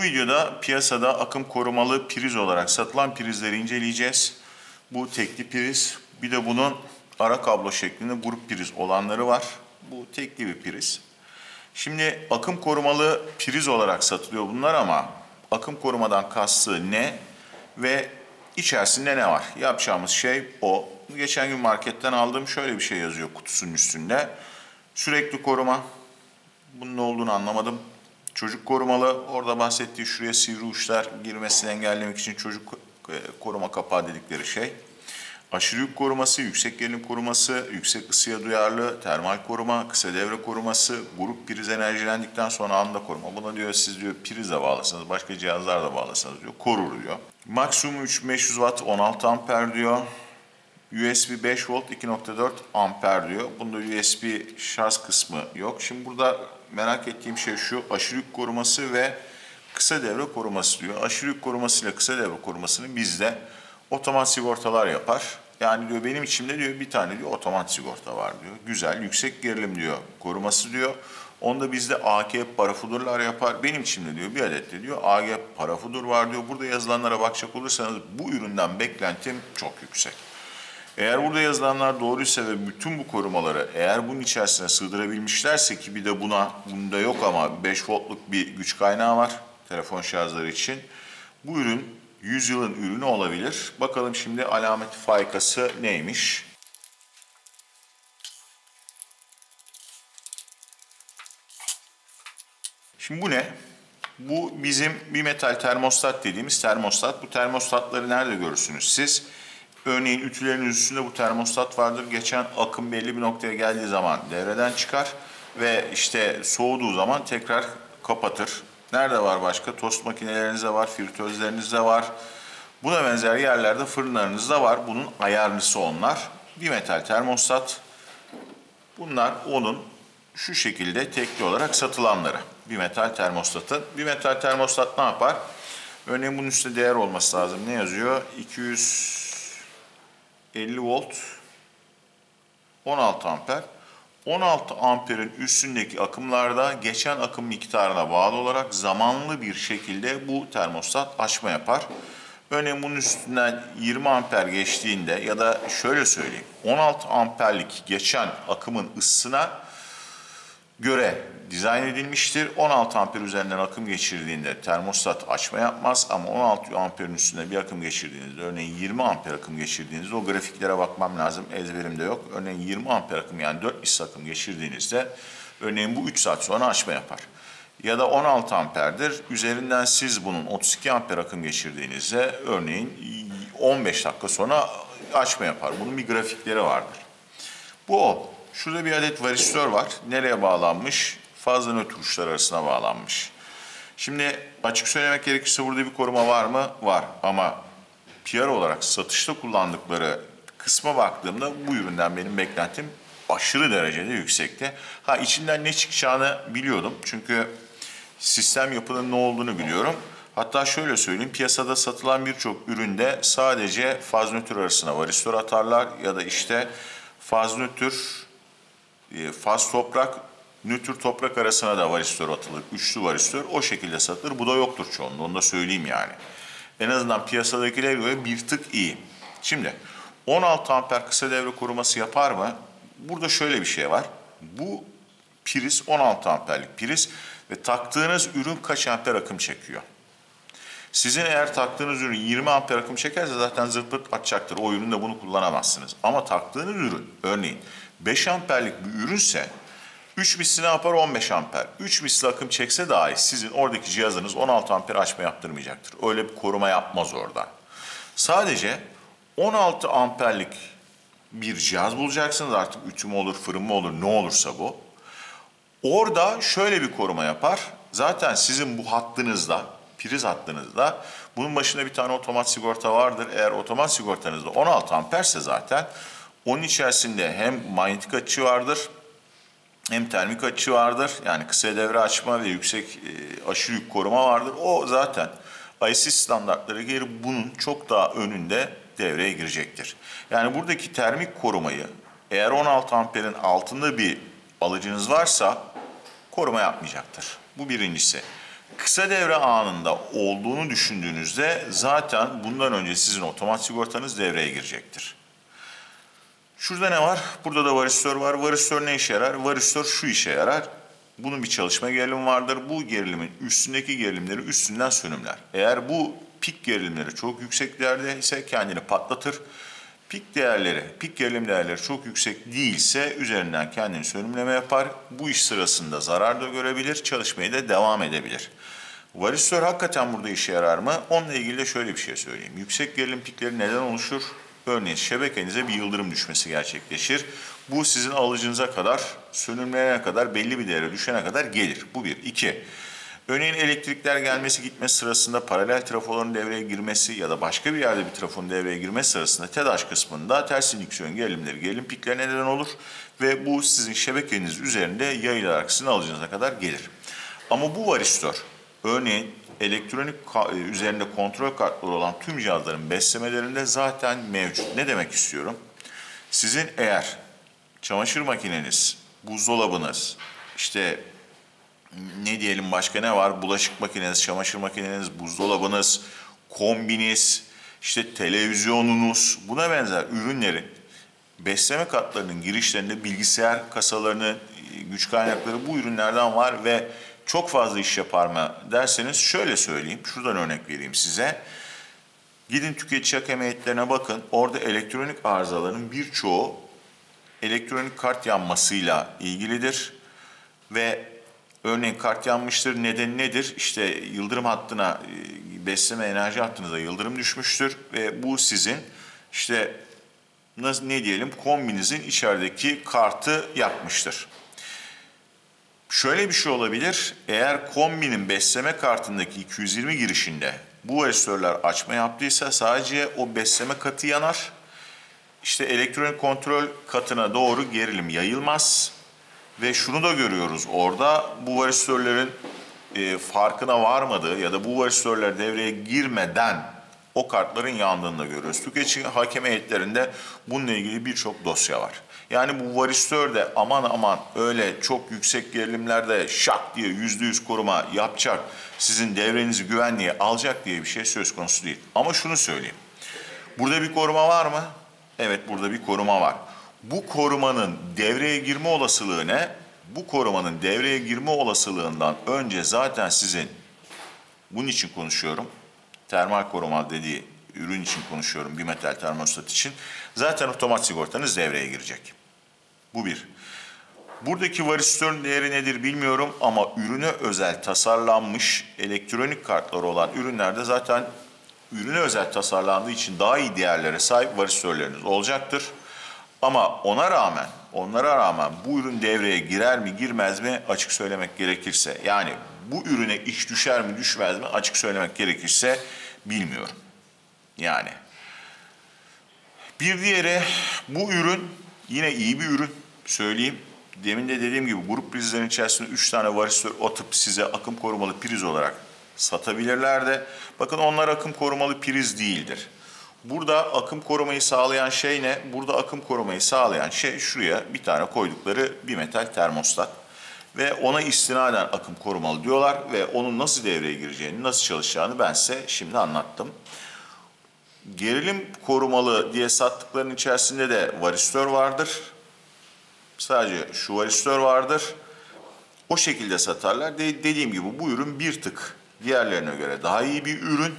videoda piyasada akım korumalı priz olarak satılan prizleri inceleyeceğiz. Bu tekli priz, bir de bunun ara kablo şeklinde grup priz olanları var. Bu tekli bir priz. Şimdi akım korumalı priz olarak satılıyor bunlar ama akım korumadan kastı ne ve içerisinde ne var? Yapacağımız şey o. Geçen gün marketten aldığım şöyle bir şey yazıyor kutusunun üstünde. Sürekli koruma. Bunun ne olduğunu anlamadım. Çocuk korumalı, orada bahsettiği şuraya sivri uçlar girmesini engellemek için çocuk koruma kapağı dedikleri şey. Aşırı yük koruması, yüksek gerilim koruması, yüksek ısıya duyarlı, termal koruma, kısa devre koruması, grup priz enerjilendikten sonra anında koruma. Buna diyor siz diyor prize bağlasanız, başka cihazlarla bağlasanız diyor korur diyor. Maksimum 3500 Watt 16 amper diyor. USB 5 volt 2.4 amper diyor. Bunda USB şarj kısmı yok. Şimdi burada merak ettiğim şey şu: aşırı yük koruması ve kısa devre koruması diyor. Aşırı yük koruması ile kısa devre korumasını bizde otomat sigortalar yapar. Yani diyor benim içimde diyor bir tane diyor otomat sigorta var diyor. Güzel, yüksek gerilim diyor koruması diyor. Onda bizde AK parafudurlar yapar. Benim içimde diyor bir adet de diyor AG parafudur var diyor. Burada yazılanlara bakacak olursanız bu üründen beklentim çok yüksek. Eğer burada yazılanlar doğruysa ve bütün bu korumaları eğer bunun içerisine sığdırabilmişlerse, ki bir de bunda yok ama 5 voltluk bir güç kaynağı var telefon şarjları için. Bu ürün 100 yılın ürünü olabilir. Bakalım şimdi alamet faykası neymiş? Şimdi bu ne? Bu bizim bimetal termostat dediğimiz termostat. Bu termostatları nerede görürsünüz siz? Örneğin ütülerin üstünde bu termostat vardır. Geçen akım belli bir noktaya geldiği zaman devreden çıkar ve işte soğuduğu zaman tekrar kapatır. Nerede var başka? Tost makinelerinizde var, fritözlerinizde var. Buna benzer yerlerde fırınlarınızda var. Bunun ayarlısı onlar. Bimetal termostat. Bunlar onun şu şekilde tekli olarak satılanları. Bimetal termostatın. Bimetal termostat ne yapar? Örneğin bunun üstte değer olması lazım. Ne yazıyor? 250 volt 16 amper. 16 amperin üstündeki akımlarda geçen akım miktarına bağlı olarak zamanlı bir şekilde bu termostat açma yapar. Örneğin bunun üstünden 20 amper geçtiğinde ya da şöyle söyleyeyim 16 amperlik geçen akımın ısısına göre dizayn edilmiştir. 16 amper üzerinden akım geçirdiğinde termostat açma yapmaz ama 16 amperin üstünde bir akım geçirdiğinizde, örneğin 20 amper akım geçirdiğinizde, o grafiklere bakmam lazım, ezberimde yok. Örneğin 20 amper akım yani 4 misli akım geçirdiğinizde örneğin bu 3 saat sonra açma yapar. Ya da 16 amperdir. Üzerinden siz bunun 32 amper akım geçirdiğinizde örneğin 15 dakika sonra açma yapar. Bunun bir grafikleri vardır. Bu o. Şurada bir adet varistör var. Nereye bağlanmış? Fazla nötr uçlar arasına bağlanmış. Şimdi açık söylemek gerekirse burada bir koruma var mı? Var. Ama PR olarak satışta kullandıkları kısma baktığımda bu üründen benim beklentim aşırı derecede yüksekti. Ha, içinden ne çıkacağını biliyordum. Çünkü sistem yapının ne olduğunu biliyorum. Hatta şöyle söyleyeyim, piyasada satılan birçok üründe sadece faz nötr arasına varistör atarlar ya da işte faz nötr, faz toprak, nötr toprak arasına da varistör atılır. Üçlü varistör o şekilde satılır. Bu da yoktur çoğunda, onu da söyleyeyim yani. En azından piyasadakilere göre bir tık iyi. Şimdi 16 amper kısa devre koruması yapar mı? Burada şöyle bir şey var. Bu priz 16 amperlik priz ve taktığınız ürün kaç amper akım çekiyor? Sizin eğer taktığınız ürün 20 amper akım çekerse zaten zırt pırt atacaktır. O üründe bunu kullanamazsınız. Ama taktığınız ürün örneğin 5 amperlik bir ürünse 3 misli ne yapar? 15 amper. 3 misli akım çekse dahi sizin oradaki cihazınız 16 amper açma yaptırmayacaktır. Öyle bir koruma yapmaz orada. Sadece 16 amperlik bir cihaz bulacaksınız, artık ütü mü olur, fırın mı olur, ne olursa bu. Orada şöyle bir koruma yapar. Zaten sizin bu hattınızda, priz hattınızda bunun başında bir tane otomat sigorta vardır. Eğer otomat sigortanızda 16 amperse zaten onun içerisinde hem manyetik açı vardır hem termik açı vardır. Yani kısa devre açma ve yüksek aşırı yük koruma vardır. O zaten IEC standartları gereği bunun çok daha önünde devreye girecektir. Yani buradaki termik korumayı eğer 16 amperin altında bir alıcınız varsa koruma yapmayacaktır. Bu birincisi. Kısa devre anında olduğunu düşündüğünüzde zaten bundan önce sizin otomatik sigortanız devreye girecektir. Şurada ne var? Burada da varistör var. Varistör ne işe yarar? Varistör şu işe yarar. Bunun bir çalışma gerilimi vardır. Bu gerilimin üstündeki gerilimleri üstünden sönümler. Eğer bu pik gerilimleri çok yüksek değerde ise kendini patlatır. Pik gerilim değerleri çok yüksek değilse üzerinden kendini sönümleme yapar. Bu iş sırasında zarar da görebilir, çalışmaya da devam edebilir. Varistör hakikaten burada işe yarar mı? Onunla ilgili de şöyle bir şey söyleyeyim. Yüksek gerilim pikleri neden oluşur? Örneğin şebekenize bir yıldırım düşmesi gerçekleşir. Bu sizin alıcınıza kadar, sönümleyene kadar, belli bir değere düşene kadar gelir. Bu bir. İki, örneğin elektrikler gelmesi gitmesi sırasında paralel trafoların devreye girmesi ya da başka bir yerde bir trafonun devreye girmesi sırasında TEDAŞ kısmında ters indüksiyon gerilimleri, gerilim piklerine neden olur ve bu sizin şebekeniz üzerinde yayılarak sizin alıcınıza kadar gelir. Ama bu varistör, örneğin elektronik üzerinde kontrol kartları olan tüm cihazların beslemelerinde zaten mevcut. Ne demek istiyorum? Sizin eğer çamaşır makineniz, buzdolabınız, işte ne diyelim başka ne var? Bulaşık makineniz, çamaşır makineniz, buzdolabınız, kombiniz, işte televizyonunuz, buna benzer ürünlerin besleme katlarının girişlerinde bilgisayar kasalarının güç kaynakları bu ürünlerden var ve çok fazla iş yapar mı derseniz şöyle söyleyeyim, şuradan örnek vereyim size. Gidin tüketici hakem heyetlerine bakın, orada elektronik arızaların birçoğu elektronik kart yanmasıyla ilgilidir ve örneğin kart yanmıştır, nedeni nedir? İşte yıldırım hattına, besleme enerji hattınıza yıldırım düşmüştür ve bu sizin işte ne diyelim kombinizin içerideki kartı yakmıştır. Şöyle bir şey olabilir, eğer kombinin besleme kartındaki 220 girişinde bu varistörler açma yaptıysa sadece o besleme katı yanar. İşte elektronik kontrol katına doğru gerilim yayılmaz. Ve şunu da görüyoruz orada, bu varistörlerin farkına varmadığı ya da bu varistörler devreye girmeden o kartların yandığını da görüyoruz. Tüketici hakem heyetlerinde bununla ilgili birçok dosya var. Yani bu varistör de aman aman öyle çok yüksek gerilimlerde şak diye %100 koruma yapacak, sizin devrenizi güvenliğe alacak diye bir şey söz konusu değil. Ama şunu söyleyeyim, burada bir koruma var mı? Evet, burada bir koruma var. Bu korumanın devreye girme olasılığı ne? Bu korumanın devreye girme olasılığından önce zaten sizin, bunun için konuşuyorum, termal koruma dediği ürün için konuşuyorum, bimetal termostat için, zaten otomatik sigortanız devreye girecek. Bu bir. Buradaki varistörün değeri nedir bilmiyorum ama ürüne özel tasarlanmış elektronik kartları olan ürünlerde zaten ürüne özel tasarlandığı için daha iyi değerlere sahip varistörleriniz olacaktır. Ama onlara rağmen bu ürün devreye girer mi girmez mi açık söylemek gerekirse, yani bu ürüne iş düşer mi düşmez mi açık söylemek gerekirse bilmiyorum. Yani bir diğeri, bu ürün yine iyi bir ürün söyleyeyim. Demin de dediğim gibi grup prizlerin içerisinde 3 tane varistör atıp size akım korumalı priz olarak satabilirler de. Bakın onlar akım korumalı priz değildir. Burada akım korumayı sağlayan şey ne? Burada akım korumayı sağlayan şey şuraya bir tane koydukları bimetal termostat. Ve ona istinaden akım korumalı diyorlar ve onun nasıl devreye gireceğini, nasıl çalışacağını ben size şimdi anlattım. Gerilim korumalı diye sattıklarının içerisinde de varistör vardır. Sadece şu varistör vardır. O şekilde satarlar. Dediğim gibi bu ürün bir tık diğerlerine göre daha iyi bir ürün.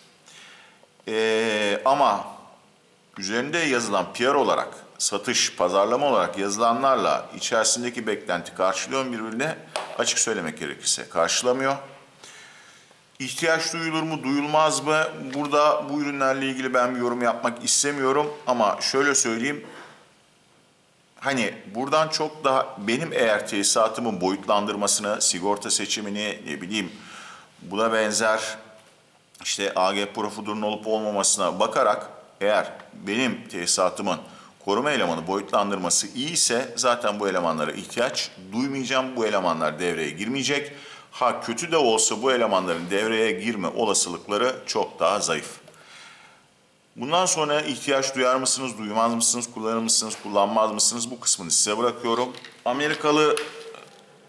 Ama üzerinde yazılan PR olarak, satış, pazarlama olarak yazılanlarla içerisindeki beklenti karşılıyor mu birbirine? Açık söylemek gerekirse karşılamıyor. İhtiyaç duyulur mu, duyulmaz mı? Burada bu ürünlerle ilgili ben bir yorum yapmak istemiyorum ama şöyle söyleyeyim. Hani buradan çok daha benim eğer tesisatımın boyutlandırmasını, sigorta seçimini, ne bileyim buna benzer işte AG profudurun olup olmamasına bakarak eğer benim tesisatımın koruma elemanı boyutlandırması iyiyse zaten bu elemanlara ihtiyaç duymayacağım. Bu elemanlar devreye girmeyecek. Ha kötü de olsa bu elemanların devreye girme olasılıkları çok daha zayıf. Bundan sonra ihtiyaç duyar mısınız, duymaz mısınız, kullanır mısınız, kullanmaz mısınız bu kısmını size bırakıyorum. Amerikalı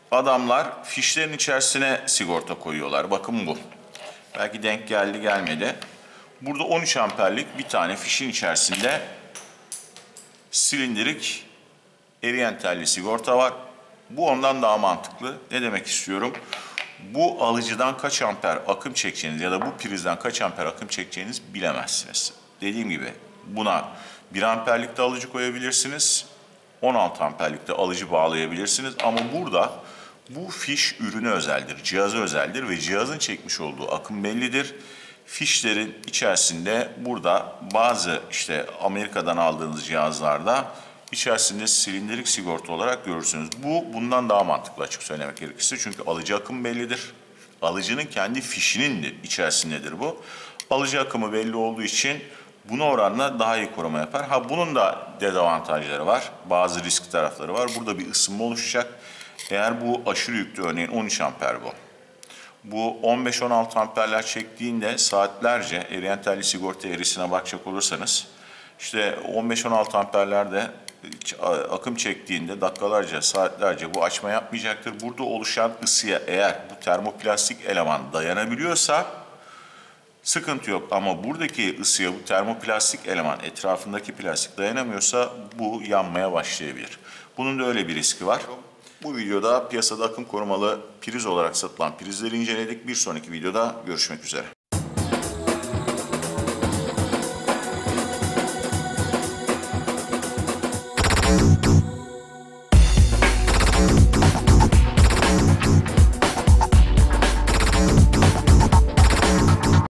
adamlar fişlerin içerisine sigorta koyuyorlar. Bakın bu. Belki denk geldi gelmedi. Burada 13 amperlik bir tane fişin içerisinde silindirik eriyen telli sigorta var. Bu ondan daha mantıklı. Ne demek istiyorum? Bu alıcıdan kaç amper akım çekeceğiniz ya da bu prizden kaç amper akım çekeceğiniz bilemezsiniz. Dediğim gibi buna 1 amperlikte alıcı koyabilirsiniz. 16 amperlikte alıcı bağlayabilirsiniz. Ama burada bu fiş ürüne özeldir, cihaza özeldir ve cihazın çekmiş olduğu akım bellidir. Fişlerin içerisinde burada bazı işte Amerika'dan aldığınız cihazlarda içerisinde silindirik sigorta olarak görürsünüz. Bu bundan daha mantıklı açık söylemek gerekirse. Çünkü alıcı akım bellidir. Alıcının kendi fişinin de içerisindedir bu. Alıcı akımı belli olduğu için buna oranla daha iyi koruma yapar. Ha bunun da dezavantajları var. Bazı risk tarafları var. Burada bir ısınma oluşacak. Eğer bu aşırı yüklü örneğin 13 amper bu. Bu 15-16 amperler çektiğinde saatlerce eriyen telli sigorta eğrisine bakacak olursanız işte 15-16 amperlerde akım çektiğinde dakikalarca, saatlerce bu açma yapmayacaktır. Burada oluşan ısıya eğer bu termoplastik eleman dayanabiliyorsa sıkıntı yok. Ama buradaki ısıya bu termoplastik eleman etrafındaki plastik dayanamıyorsa bu yanmaya başlayabilir. Bunun da öyle bir riski var. Bu videoda piyasada akım korumalı priz olarak satılan prizleri inceledik. Bir sonraki videoda görüşmek üzere.